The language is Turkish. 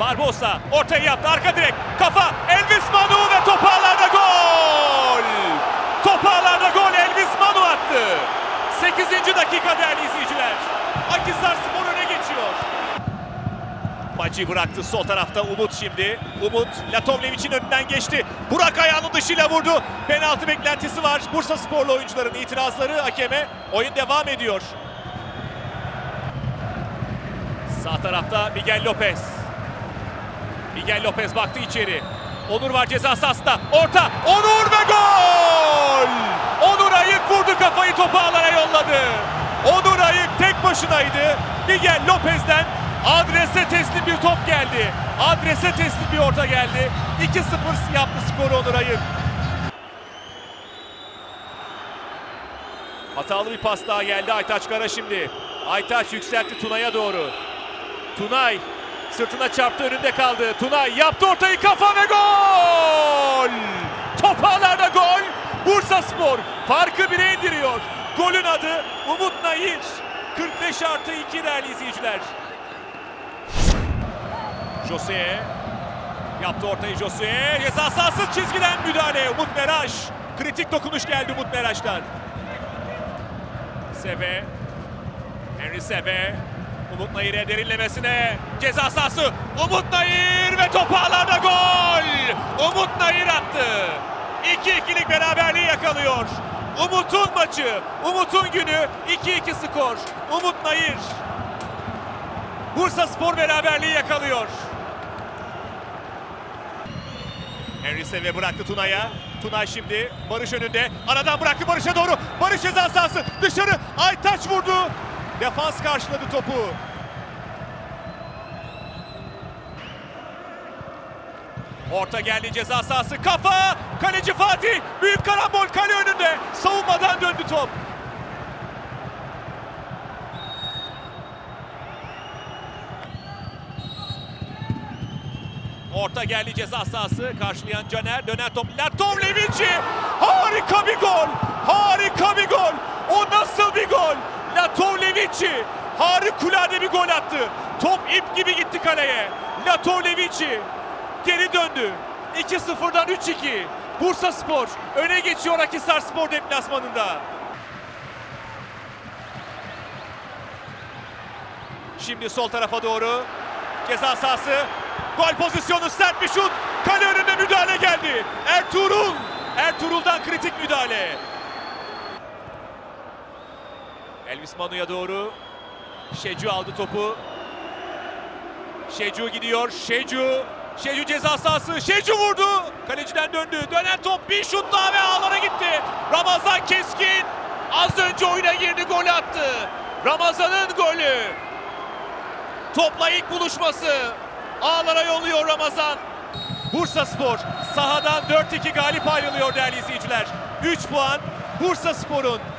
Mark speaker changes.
Speaker 1: Barbosa ortaya yaptı, arka direk, kafa, Elvis Manu ve top ağlarda gol! Top ağlarda gol, Elvis Manu attı. 8. dakika değerli izleyiciler. Akhisarspor öne geçiyor. Maçı bıraktı sol tarafta Umut şimdi. Umut Latovlevic'in önünden geçti. Burak ayağının dışıyla vurdu. Penaltı beklentisi var. Bursasporlu oyuncuların itirazları hakeme. Oyun devam ediyor. Sağ tarafta Miguel Lopez. Miguel Lopez baktı içeri. Onur var ceza sahasında. Orta. Onur ve gol! Onur Ayık vurdu, kafayı topu ağlara yolladı. Onur Ayık tek başınaydı. Miguel Lopez'den adrese teslim bir top geldi. Adrese teslim bir orta geldi. 2-0 yaptı skoru Onur Ayık. Hatalı bir pas daha geldi Aytaç Kara şimdi. Aytaç yükseltti Tunay'a doğru. Tunay sırtına çarptı, önünde kaldı. Tunay yaptı ortayı, kafa ve gol! Top ağlarda gol! Bursaspor farkı 1'e indiriyor. Golün adı Umut Nayır. 45+2 değerli izleyiciler. Jose yaptı ortayı, Jose ceza sahası çizgiden müdahale. Umut Meraş, kritik dokunuş geldi Umut Meraş'tan. Seve, Henry Seve, Umut Nayır'e derinlemesine ceza sahası, Umut Nayır ve top ağlarda gol! Umut Nayır attı. 2-2'lik beraberliği yakalıyor. Umut'un maçı, Umut'un günü, 2-2 skor. Umut Nayır Bursaspor beraberliği yakalıyor. Henry Seve bıraktı Tunay'a. Tunay şimdi Barış önünde. Aradan bıraktı Barış'a doğru. Barış ceza sahası dışarı. Aytaç vurdu. Defans karşıladı topu. Orta geldi ceza sahası. Kafa. Kaleci Fatih. Büyük karambol, kale önünde. Savunmadan döndü top. Orta geldi ceza sahası. Karşılayan Caner. Dönen top. Latovlevic'i. Harika bir gol. Harika bir gol. O nasıl bir gol? Latovlevic'i. Harikulade bir gol attı. Top ip gibi gitti kaleye. Latovlevic'i geri döndü. 2-0'dan 3-2. Bursaspor öne geçiyor Akhisarspor deplasmanında. Şimdi sol tarafa doğru. Ceza sahası. Gol pozisyonu, sert bir şut. Kale önünde müdahale geldi. Ertuğrul. Ertuğrul'dan kritik müdahale. Elvis Manu'ya doğru. Şecu aldı topu. Şecu gidiyor. Şecu ceza sahası. Şecu vurdu. Kaleciden döndü. Dönen top, bir şut daha ve ağlara gitti. Ramazan Keskin az önce oyuna girdi, gol attı. Ramazan'ın golü. Topla ilk buluşması. Ağlara yolluyor Ramazan. Bursaspor sahadan 4-2 galip ayrılıyor değerli izleyiciler. 3 puan Bursaspor'un.